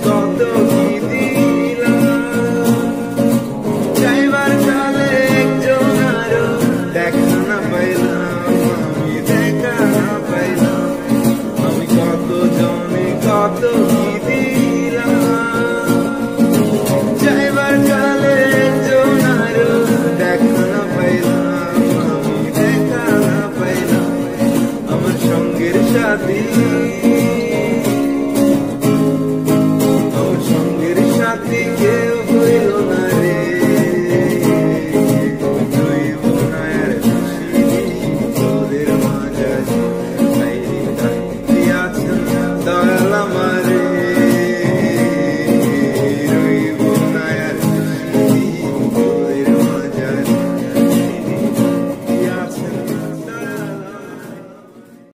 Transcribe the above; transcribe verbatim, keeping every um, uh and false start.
কত কি দিলাম, যাইবার কালে একজন আরো দেখা না পাইলাম, আমি দেখা না পাইলাম, আমি কত জনে কত কি দিলাম, যাইবার কালে একজন আরো দেখা না পাইলাম, আমি দেখা না পাইলাম, আমার সঙ্গের সাথী, আমার সঙ্গের সাথীকে